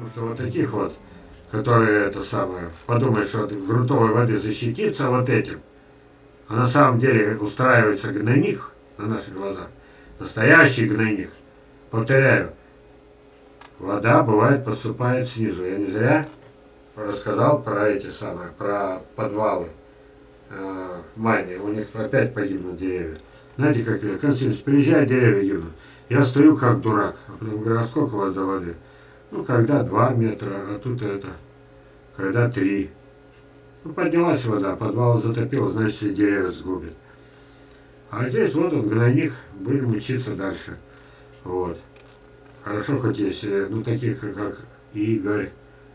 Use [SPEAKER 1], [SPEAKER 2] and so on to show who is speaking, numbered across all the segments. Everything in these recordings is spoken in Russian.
[SPEAKER 1] что вот таких вот, которые это самое, подумают, что от грунтовой воды защититься вот этим, а на самом деле устраивается гнойник на наших глазах. Настоящий гнойник. Повторяю, вода бывает поступает снизу. Я не зря рассказал про эти самые, про подвалы в Мане. У них опять погибнут деревья. Знаете, как я, Константин, приезжай, деревья гибнут. Я стою как дурак. А потом говорю, а сколько у вас до воды? Ну, когда 2 метра, а тут это, когда 3. Ну, поднялась вода, подвал затопило, значит, и деревья сгубит. А здесь вот он, гнойник, будем учиться дальше. Вот. Хорошо, хоть есть, ну, таких, как Игорь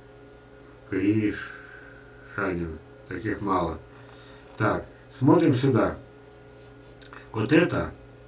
[SPEAKER 1] Гришанин, таких мало. Так, смотрим сюда. Вот это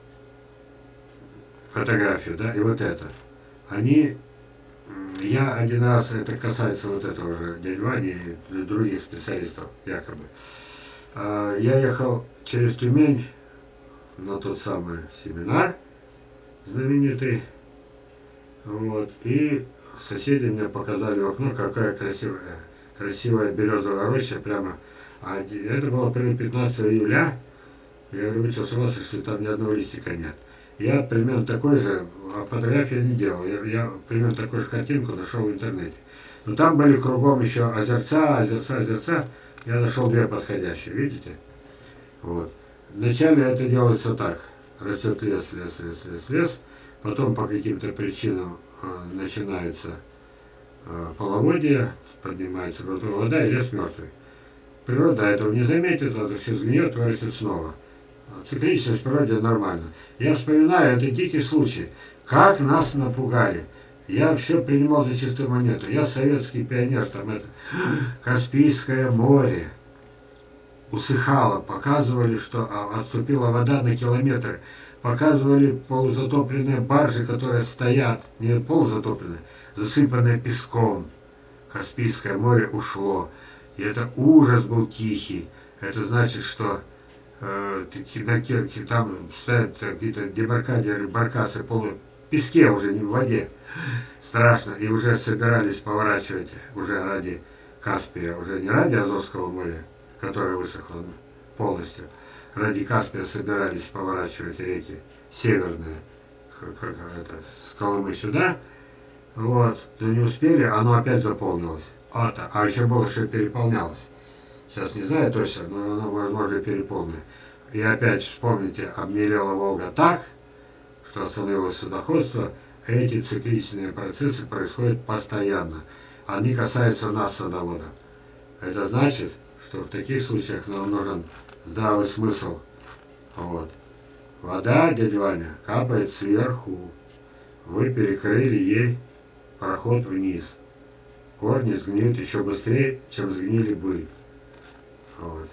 [SPEAKER 1] фотографию, да, и вот это. Они, я один раз, это касается вот этого же дяди Вани и других специалистов, якобы. Я ехал через Тюмень на тот самый семинар знаменитый, вот, и соседи мне показали в окно, какая красивая березовая роща, прямо, это было 15 июля, я говорю, вы что, с ума сошли, там ни одного листика нет. Я примерно такой же, а фотографии не делал, я примерно такую же картинку нашел в интернете. Но там были кругом еще озерца, я нашел 2 подходящие, видите? Вот. Вначале это делается так, растет лес, потом по каким-то причинам начинается половодье, поднимается грунтовая вода, и лес мертвый. Природа этого не заметит, это все сгниет, вырастет снова. Цикличность в природе нормально. Я вспоминаю, это дикий случай. Как нас напугали. Я все принимал за чистую монету. Я советский пионер, там это Каспийское море усыхало. Показывали, что отступила вода на километр. Показывали полузатопленные баржи, которые стоят, не полузатопленные, засыпанные песком. Каспийское море ушло. И это ужас был тихий. Это значит, что там стоят какие-то дебаркадеры, баркасы, в песке уже, не в воде. Страшно. И уже собирались поворачивать уже ради Каспия, уже не ради Азовского моря, которое высохло полностью. Ради Каспия собирались поворачивать реки северные, с Колымы сюда. Вот. Но не успели, оно опять заполнилось. А еще было, что переполнялось. Сейчас не знаю точно, но оно, возможно, переполнено. И опять, вспомните, обмелела Волга так, что остановилось судоходство. Эти цикличные процессы происходят постоянно. Они касаются нас, садоводов. Это значит, что в таких случаях нам нужен здравый смысл. Вот. Вода, дядя Ваня, капает сверху. Вы перекрыли ей проход вниз. Корни сгниют еще быстрее, чем сгнили бы. Вот.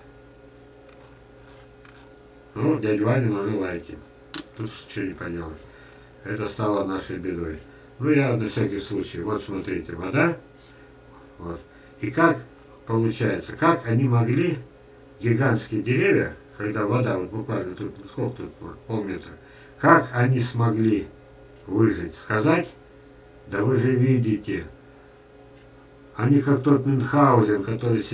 [SPEAKER 1] Ну, дядя Ване нужны лайки. Тут ничего не поделать. Это стало нашей бедой. Ну, я на всякий случай. Вот смотрите, вода. Вот. И как получается, как они могли, гигантские деревья, когда вода, вот буквально тут, сколько тут, полметра, как они смогли выжить? Сказать? Да вы же видите. Они как тот Мюнхгаузен,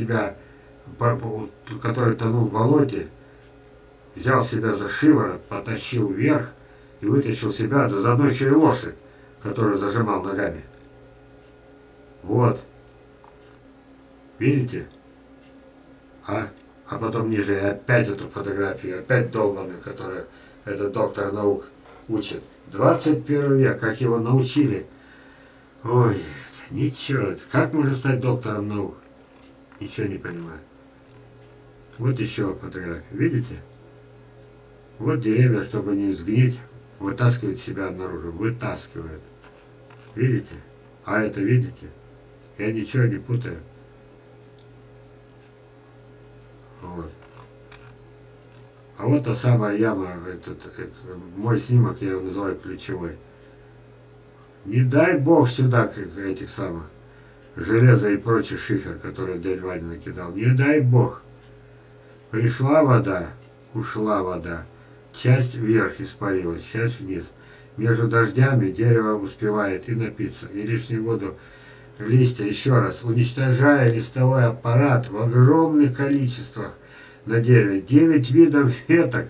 [SPEAKER 1] который тонул в болоте, взял себя за шиворот, потащил вверх и вытащил себя, заодно еще и лошадь, которую зажимал ногами. Вот. Видите? А потом ниже опять эту фотографию, опять долбаную, которую этот доктор наук учит. 21 век, как его научили. Ой, ничего. Как можно стать доктором наук? Ничего не понимаю. Вот еще фотография. Видите? Вот деревья, чтобы не сгнить, вытаскивают себя наружу. Вытаскивают. Видите? А это видите? Я ничего не путаю. Вот. А вот та самая яма, мой снимок, я его называю ключевой. Не дай бог сюда этих самых железа и прочий шифер, который дядя Ваня накидал. Не дай бог. Пришла вода, ушла вода. Часть вверх испарилась, часть вниз. Между дождями дерево успевает и напиться, и лишнюю воду листья, еще раз, уничтожая листовой аппарат в огромных количествах на дереве. 9 видов веток.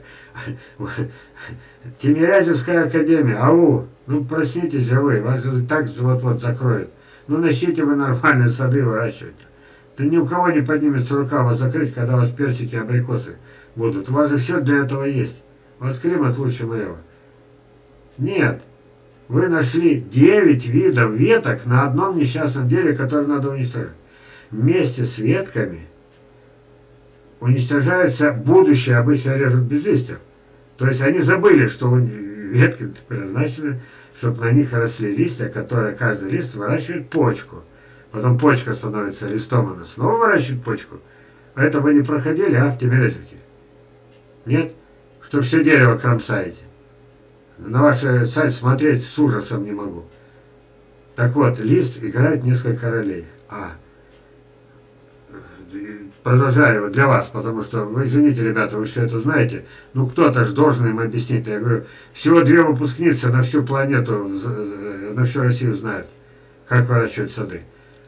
[SPEAKER 1] Тимирязевская академия, ау, ну простите же вы, вас же так вот-вот закроют. Ну начните вы нормальные сады выращивать. Да ни у кого не поднимется рука вас закрыть, когда у вас персики, абрикосы будут. У вас же все для этого есть. У вас климат лучше моего. Нет. Вы нашли 9 видов веток на одном несчастном дереве, которое надо уничтожить. Вместе с ветками уничтожается будущее, обычно режут без листьев. То есть они забыли, что ветки предназначены, чтобы на них росли листья, которые каждый лист выращивает почку. Потом почка становится листом, она снова выращивает почку. Это вы не проходили, а, в Тимирязевке? Нет? Что все дерево кромсаете. На ваш сайт смотреть с ужасом не могу. Так вот, лист играет несколько ролей. Продолжаю для вас, потому что, вы извините, ребята, вы все это знаете. Ну, кто-то же должен им объяснить. Я говорю, всего 2 выпускницы на всю планету, на всю Россию знают, как выращивать сады.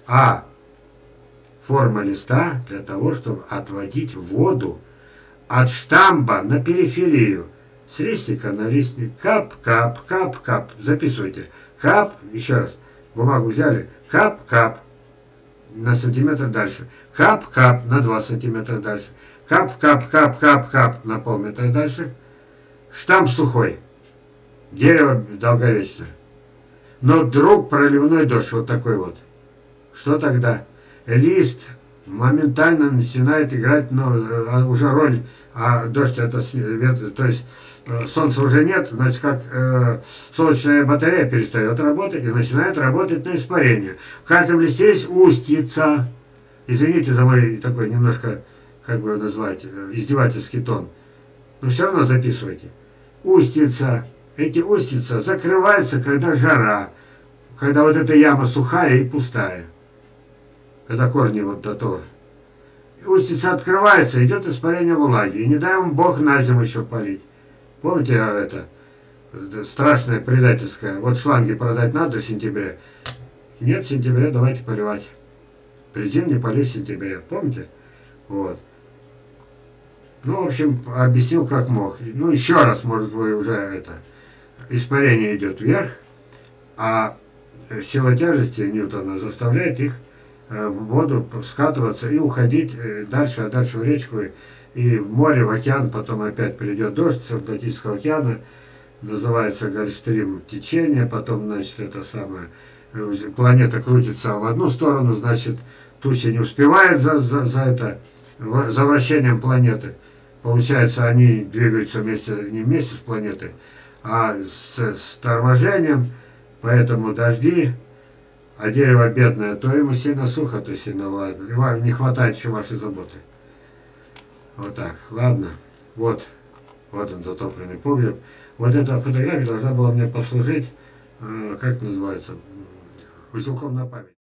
[SPEAKER 1] Форма листа для того, чтобы отводить воду от штамба на периферию. С листика на листик. Кап-кап, кап-кап. Записывайте. Кап, еще раз. Бумагу взяли. Кап-кап. На сантиметр дальше. Кап-кап на 2 сантиметра дальше. Кап-кап-кап-кап-кап на полметра дальше. Штамп сухой. Дерево долговечное. Но вдруг проливной дождь вот такой вот. Что тогда? Лист моментально начинает играть, но уже роль, дождь это, то есть солнца уже нет, значит, как солнечная батарея перестает работать и начинает работать на испарение. В каждом листе есть устьица. Извините за мой такой немножко, как бы его назвать, издевательский тон. Но все равно записывайте. Устьица. Эти устьица закрываются, когда жара, когда вот эта яма сухая и пустая. Когда корни вот до того. Устьица открывается, идет испарение влаги. И не дай вам Бог на зиму еще полить. Помните это страшное предательское? Вот шланги продать надо в сентябре. Нет, в сентябре давайте поливать. Призимний полив в сентябре. Помните? Вот. Ну, в общем, объяснил как мог. Ну, еще раз, может, вы уже это... Испарение идет вверх, а сила тяжести Ньютона заставляет их в воду скатываться и уходить дальше, дальше в речку, и в море, в океан, потом опять придет дождь с Атлантического океана, называется гольфстрим течение, потом, значит, это самое, планета крутится в одну сторону, значит, туча не успевает за вращением планеты, получается, они двигаются не вместе с планетой, а с торможением, поэтому дожди. А дерево бедное, то ему сильно сухо, то сильно влажно. И вам не хватает еще вашей заботы. Вот так, ладно. Вот он затопленный погреб. Вот эта фотография должна была мне послужить, как называется, узелком на память.